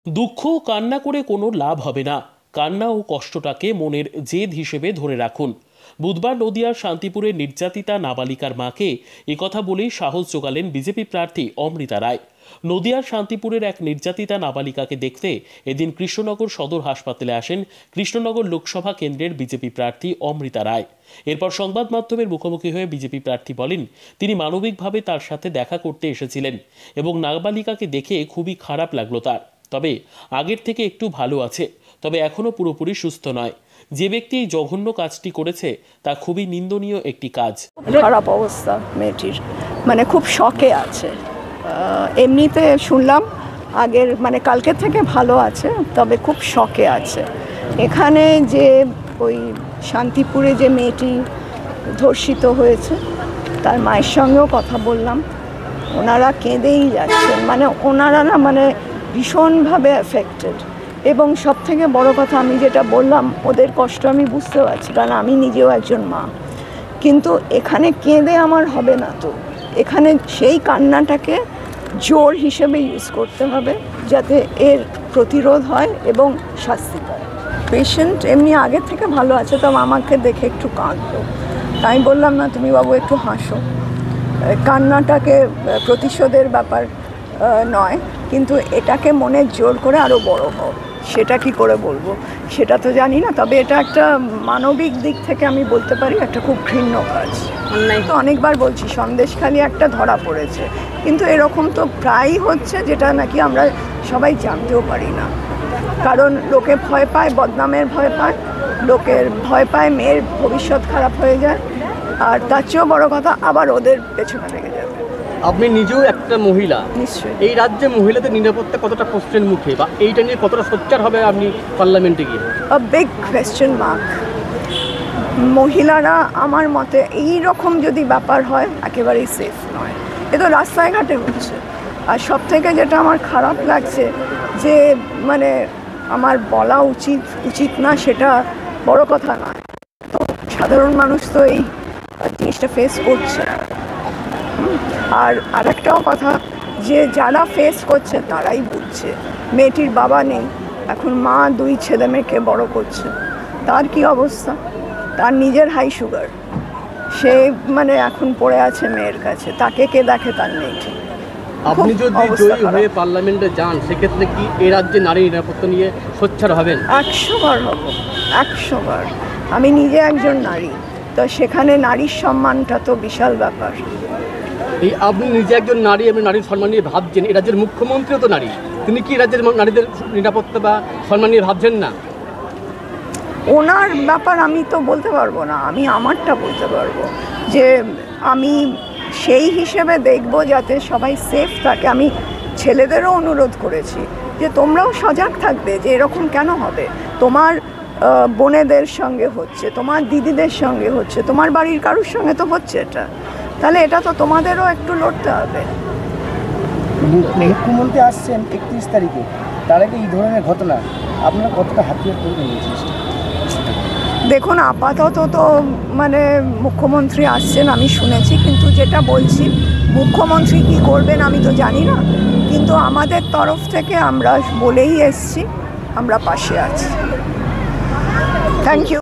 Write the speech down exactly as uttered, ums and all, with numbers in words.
দুঃখ ও কান্না করে কোনো লাভ হবে না। কান্না ও কষ্টটাকে মনের জেদ হিসেবে ধরে রাখুন। বুধবার নদিয়ার শান্তিপুরের নির্যাতিতা নাবালিকার মাকে একথা বলেই সাহস জোগালেন বিজেপি প্রার্থী অমৃতা রায়। নদিয়ার শান্তিপুরের এক নির্যাতিতা নাবালিকাকে দেখতে এদিন কৃষ্ণনগর সদর হাসপাতালে আসেন কৃষ্ণনগর লোকসভা কেন্দ্রের বিজেপি প্রার্থী অমৃতা রায়। এরপর সংবাদ মাধ্যমের মুখোমুখি হয়ে বিজেপি প্রার্থী বলেন, তিনি মানবিকভাবে তার সাথে দেখা করতে এসেছিলেন এবং নাবালিকাকে দেখে খুবই খারাপ লাগলো তার। তবে আগের থেকে একটু ভালো আছে, তবে এখনো পুরোপুরি সুস্থ নয়। যে ব্যক্তি এই জঘন্য কাজটি করেছে তা খুবই নিন্দনীয় একটি কাজ। খারাপ অবস্থা মেয়েটির, মানে খুব শকে আছে। এমনিতে শুনলাম আগের মানে কালকের থেকে ভালো আছে, তবে খুব শকে আছে। এখানে যে ওই শান্তিপুরে যে মেয়েটি ধর্ষিত হয়েছে তার মায়ের সঙ্গেও কথা বললাম, ওনারা কেঁদেই যাচ্ছেন। মানে ওনারা না মানে ভীষণভাবে অ্যাফেক্টেড। এবং সব থেকে বড় কথা, আমি যেটা বললাম, ওদের কষ্ট আমি বুঝতে পারছি, কারণ আমি নিজেও একজন মা। কিন্তু এখানে কেঁদে আমার হবে না, তো এখানে সেই কান্নাটাকে জোর হিসেবে ইউজ করতে হবে যাতে এর প্রতিরোধ হয় এবং শাস্তি পায়। পেশেন্ট এমনি আগের থেকে ভালো আছে, তবে আমাকে দেখে একটু কাঁদলো। তাই বললাম, না তুমি বাবু একটু হাসো, কান্নাটাকে প্রতিশোধের ব্যাপার নয়, কিন্তু এটাকে মনে জোর করে আরও বড় হোক। সেটা কি করে বলবো সেটা তো জানি না, তবে এটা একটা মানবিক দিক থেকে আমি বলতে পারি একটা খুব ঘৃণ্য কাজ। তো অনেকবার বলছি সন্দেশখালি একটা ধরা পড়েছে, কিন্তু এরকম তো প্রায়ই হচ্ছে, যেটা নাকি আমরা সবাই জানতেও পারি না। কারণ লোকে ভয় পায়, বদনামের ভয় পায়, লোকের ভয় পায় মেয়ের ভবিষ্যৎ খারাপ হয়ে যায়, আর তার চেয়েও বড় কথা আবার ওদের পেছনে লেগে যাবে। আপনি নিজেও একটা মহিলা, নিশ্চয়ই এই রাজ্যে মহিলাদের নিরাপত্তা কতটা প্রশ্নের মুখে, বা এইটা নিয়ে কতটা সোচ্চার হবে আপনি পার্লামেন্টে গিয়ে? A big question mark. মহিলারা আমার মতে এই রকম যদি ব্যাপার হয় একেবারেই সেফ নয়। এ তো রাস্তায় ঘাটে হচ্ছে। আর সব থেকে যেটা আমার খারাপ লাগছে, যে মানে আমার বলা উচিত উচিত না সেটা বড় কথা নয়, তো সাধারণ মানুষ তো এই জিনিসটা ফেস করছে। আর আরেকটাও কথা, যে যারা ফেস করছে তারাই বুঝছে। মেয়েটির বাবা নেই, এখন মা দুই ছেলে মেয়েকে বড় করছে, তার কি অবস্থা? তার নিজের হাই সুগার, সে মানে এখন পড়ে আছে মেয়ের কাছে, তাকে কে দেখে তার মেয়েটি। আপনি যদি জয়ী হয়ে পার্লামেন্টে যান, সেক্ষেত্রে কি এই রাজ্যে নারী নিরাপত্তা নিয়ে সোচ্চার হবেন? একশো বার হব, একশো বার। আমি নিজে একজন নারী, তো সেখানে নারীর সম্মানটা তো বিশাল ব্যাপার। এই আপনি নিজে একজন নারী, আপনি নারীর সম্মান নিয়ে ভাবছেন, এই রাজ্যের মুখ্যমন্ত্রীও তো নারী, তিনি কি রাজ্যের নারীদের নিরাপত্তা বা সম্মান নিয়ে ভাবছেন না? ওনার ব্যাপার আমি তো বলতে পারবো না, আমি আমারটা বলতে পারবো, যে আমি সেই হিসেবে দেখব যাতে সবাই সেফ থাকে। আমি ছেলেদেরও অনুরোধ করেছি যে তোমরাও সজাগ থাকবে, যে এরকম কেন হবে, তোমার বোনেদের সঙ্গে হচ্ছে, তোমার দিদিদের সঙ্গে হচ্ছে, তোমার বাড়ির কারোর সঙ্গে তো হচ্ছে এটা, তাহলে এটা তো তোমাদেরও একটু লড়তে হবে। মুখ্যমন্ত্রী আসছেন একত্রিশ তারিখে, তার আগে এই ধরনের ঘটনা আপনারা কতটা হাতিয়ার করে নিয়েছেন? দেখুন, আপাতত তো মানে মুখ্যমন্ত্রী আসছেন আমি শুনেছি, কিন্তু যেটা বলছি, মুখ্যমন্ত্রী কি করবেন আমি তো জানি না, কিন্তু আমাদের তরফ থেকে আমরা বলেই এসছি আমরা পাশে আছি। Thank you.